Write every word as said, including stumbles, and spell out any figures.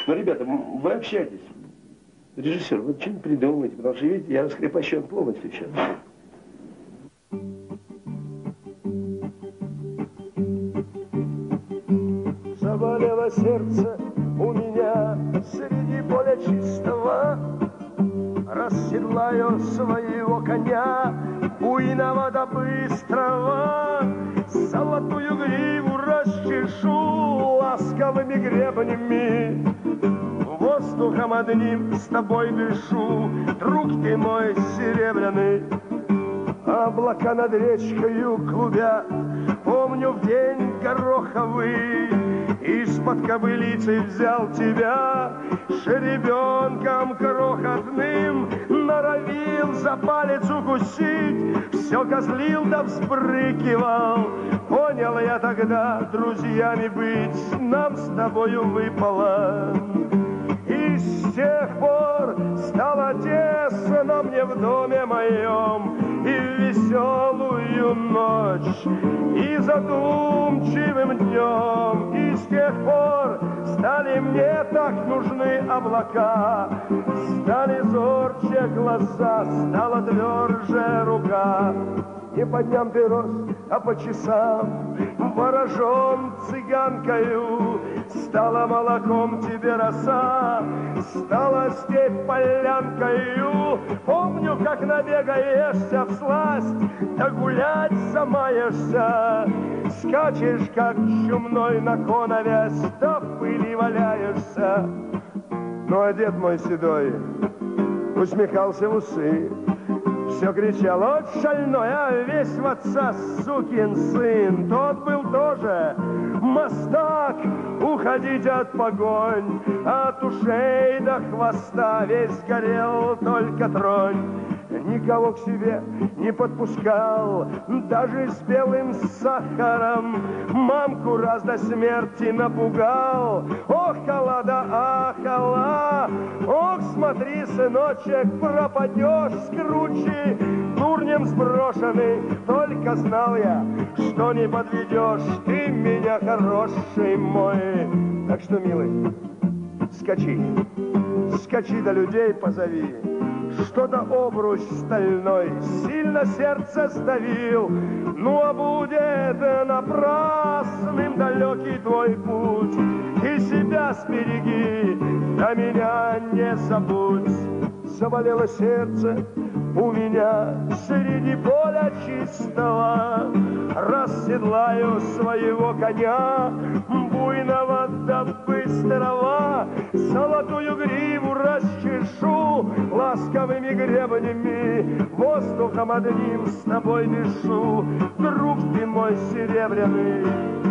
Ну, ребята, вы общайтесь. Режиссер, вы что-нибудь придумаете, потому что, видите, я раскрепощен полностью сейчас. Заболело сердце у меня среди поля чистого. Расседлаю своего коня, буйного да быстрого. Золотую гриву расчешу ласковыми гребнями. Воздухом одним с тобой дышу, друг ты мой серебряный. Облака над речкою клубят, помню в день гороховый. Из-под кобылицы взял тебя, жеребенком крохотным, норовил за палец укусить, все козлил да взбрыкивал. Понял я тогда, друзьями быть нам с тобою выпало. И с тех пор стало тесно мне в доме моем, и в веселую ночь, и задумчивым днем. И с тех пор стали мне так нужны облака, стали зорче глаза, стала тверже рука. Не по дням ты рос, а по часам ворожен цыганкою. Стала молоком тебе роса, стала степь полянкою. Помню, как набегаешься всласть, да гулять замаешься. Скачешь, как чумной на коновязь, да в пыли валяешься. Ну, а дед мой седой усмехался в усы, все кричал: вот шальной, а весь в отца сукин сын. Тот был тоже мастак, уходить от погонь, от ушей до хвоста весь горел только тронь. Никого к себе не подпускал, даже с белым сахаром. Мамку раз до смерти напугал. Ох, да ахала, ох, смотри, сыночек, пропадешь с кручи, дурнем сброшенный. Только знал я, что не подведешь ты меня, хороший мой. Так что, милый, скачи, скачи до людей позови. Что-то обруч стальной сильно сердце сдавил. Ну, а будет напрасным далекий твой путь. И себя сбереги, да меня не забудь. Заболело сердце у меня среди поля чистого. Расседлаю своего коня, буйного да быстрого. Золотую гриву расчешу ласковыми гребнями. Воздухом одним с тобой дышу, друг ты мой серебряный.